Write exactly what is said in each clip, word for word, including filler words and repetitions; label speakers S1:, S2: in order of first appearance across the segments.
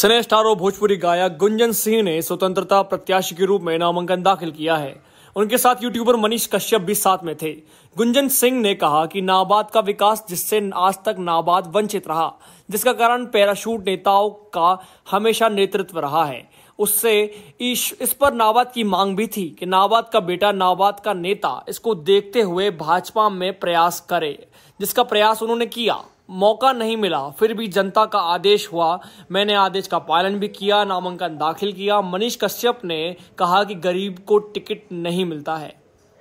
S1: सिने star और भोजपुरी गायक गुंजन सिंह ने स्वतंत्रता प्रत्याशी के रूप में नामांकन दाखिल किया है। उनके साथ यूट्यूबर मनीष कश्यप भी साथ में थे। गुंजन सिंह ने कहा कि नाबार्ड का विकास, जिससे आज तक नाबार्ड वंचित रहा, जिसका कारण पैराशूट नेताओं का हमेशा नेतृत्व रहा है, उससे इस, इस पर नाबार्ड की मांग भी थी कि नाबार्ड का बेटा, नाबार्ड का नेता इसको देखते हुए भाजपा में प्रयास करे, जिसका प्रयास उन्होंने किया। मौका नहीं मिला, फिर भी जनता का आदेश हुआ, मैंने आदेश का पालन भी किया, नामांकन दाखिल किया। मनीष कश्यप ने कहा कि गरीब को टिकट नहीं मिलता है।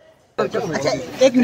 S2: एक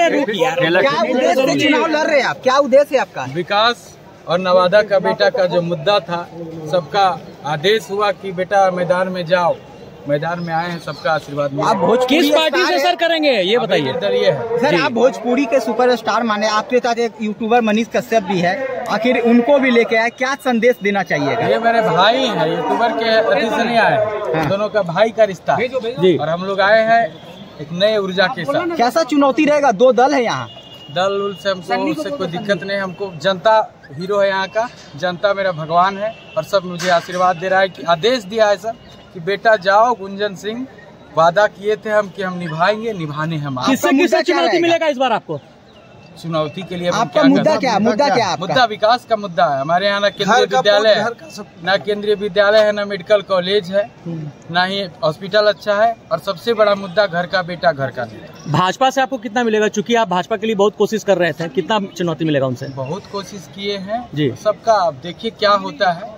S2: क्या उद्देश्य से चुनाव लड़ रहे हैं आप? क्या उद्देश्य है आपका?
S3: विकास और नवादा का बेटा का जो मुद्दा था, सबका आदेश हुआ कि बेटा मैदान में जाओ, मैदान में आए हैं, सबका आशीर्वाद मिला।
S2: आप भोजपुरी
S4: किस पार्टी से सर करेंगे ये बताइए?
S3: दलिए है
S2: सर, आप भोजपुरी के सुपरस्टार माने, आपके साथ एक यूट्यूबर मनीष कश्यप भी है, आखिर उनको भी लेके आए, क्या संदेश देना चाहिएगा?
S3: ये मेरे भाई हैं, यूट्यूबर के अति से नहीं आए,
S2: हाँ।
S3: दोनों का भाई का रिश्ता जी, और हम लोग आए हैं एक नए ऊर्जा के साथ।
S2: कैसा चुनौती रहेगा? दो दल है यहाँ,
S3: दल उल से हमको उससे कोई दिक्कत नहीं। हमको जनता हीरो है, यहाँ का जनता मेरा भगवान है, और सब मुझे आशीर्वाद दे रहा है कि आदेश दिया है सर कि बेटा जाओ। गुंजन सिंह वादा किए थे हम कि हम निभाएंगे, निभाने हम।
S4: किससे किससे चुनौती मिलेगा इस बार आपको?
S3: चुनौती के लिए
S2: आपका मुद्दा क्या? मुद्दा क्या है?
S3: मुद्दा विकास का मुद्दा है। हमारे यहाँ ना केंद्रीय विद्यालय है, ना केंद्रीय विद्यालय है, ना मेडिकल कॉलेज है, ना ही हॉस्पिटल अच्छा है, और सबसे बड़ा मुद्दा घर का बेटा, घर का बेटा।
S4: भाजपा से आपको कितना मिलेगा? चूंकि आप भाजपा के लिए बहुत कोशिश कर रहे थे, कितना चुनौती मिलेगा उनसे?
S3: बहुत कोशिश किए हैं
S4: जी,
S3: सबका। अब देखिए क्या होता है,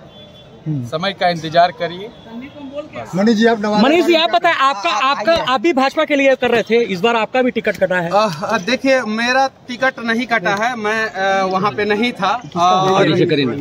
S3: समय का इंतजार करिए।
S5: मनीष जी, आप
S4: मनीष जी आप बताएं, आपका आपका आप भी भाजपा के लिए कर रहे थे, इस बार आपका भी टिकट कटा है?
S6: देखिए, मेरा टिकट नहीं कटा है, मैं वहाँ पे नहीं था। और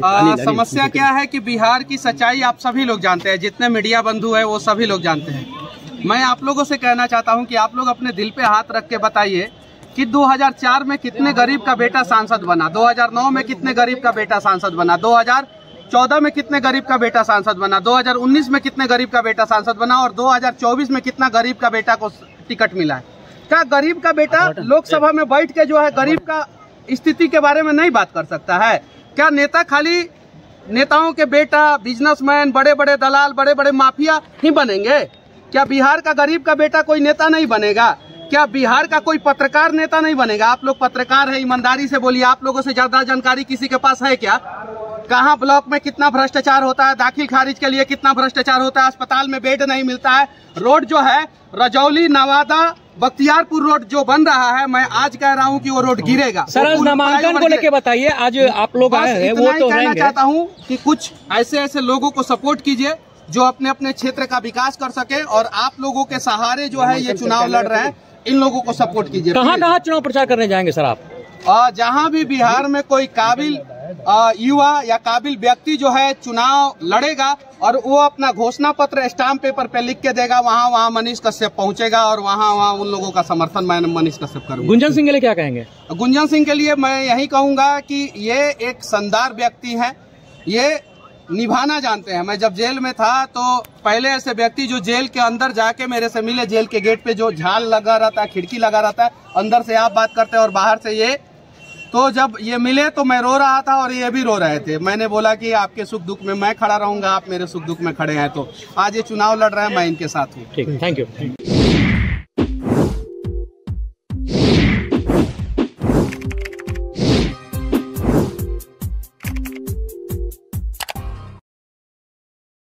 S6: समस्या क्या है कि बिहार की सच्चाई आप सभी लोग जानते हैं, जितने मीडिया बंधु है वो सभी लोग जानते हैं। मैं आप लोगों से कहना चाहता हूँ कि आप लोग अपने दिल पे हाथ रख के बताइए कि दो हज़ार चार में कितने गरीब का बेटा सांसद बना, दो हज़ार नौ में कितने गरीब का बेटा सांसद बना, दो हज़ार चौदह में कितने गरीब का बेटा सांसद बना, दो हज़ार उन्नीस में कितने गरीब का बेटा सांसद बना, और दो हज़ार चौबीस में कितना गरीब का बेटा को टिकट मिला है। क्या गरीब का बेटा लोकसभा में बैठ के जो है गरीब का स्थिति के बारे में नहीं बात कर सकता है? क्या नेता खाली नेताओं के बेटा, बिजनेसमैन, बड़े बड़े दलाल, बड़े बड़े माफिया ही बनेंगे? क्या बिहार का गरीब का बेटा कोई नेता नहीं बनेगा? क्या बिहार का कोई पत्रकार नेता नहीं बनेगा? आप लोग पत्रकार है, ईमानदारी से बोलिए, आप लोगों से ज्यादा जानकारी किसी के पास है क्या? कहाँ ब्लॉक में कितना भ्रष्टाचार होता है, दाखिल खारिज के लिए कितना भ्रष्टाचार होता है, अस्पताल में बेड नहीं मिलता है, रोड जो है रजौली, नवादा, बख्तियारपुर रोड जो बन रहा है, मैं आज कह रहा हूँ कि वो रोड गिरेगा।
S4: सर, नामांकन को लेके बताइए, आज आप लोग आए हैं, वो तो
S6: कहना चाहता हूँ कि कुछ ऐसे ऐसे लोगों को सपोर्ट कीजिए जो अपने अपने क्षेत्र का विकास कर सके, और आप लोगों के सहारे जो है ये चुनाव लड़ रहे हैं, इन लोगों को सपोर्ट कीजिए।
S4: कहाँ कहाँ चुनाव प्रचार करने जाएंगे सर आप?
S6: जहाँ भी बिहार में कोई काबिल युवा या काबिल व्यक्ति जो है चुनाव लड़ेगा और वो अपना घोषणा पत्र स्टाम्प पेपर पे लिख के देगा, वहाँ वहाँ मनीष कश्यप पहुँचेगा, और वहाँ वहाँ उन लोगों का समर्थन मैं मनीष कश्यप करूँगा।
S4: गुंजन सिंह के लिए क्या कहेंगे?
S6: गुंजन सिंह के लिए मैं यही कहूँगा कि ये एक शानदार व्यक्ति है, ये निभाना जानते हैं। मैं जब जेल में था तो पहले ऐसे व्यक्ति जो जेल के अंदर जाके मेरे से मिले, जेल के गेट पे जो झाल लगा रहता है, खिड़की लगा रहता है, अंदर से आप बात करते हैं और बाहर से ये, तो जब ये मिले तो मैं रो रहा था और ये भी रो रहे थे। मैंने बोला कि आपके सुख दुख में मैं खड़ा रहूंगा, आप मेरे सुख दुख में खड़े हैं, तो आज ये चुनाव लड़ रहे हैं, मैं इनके साथ हूँ।
S4: ठीक, थैंक यू।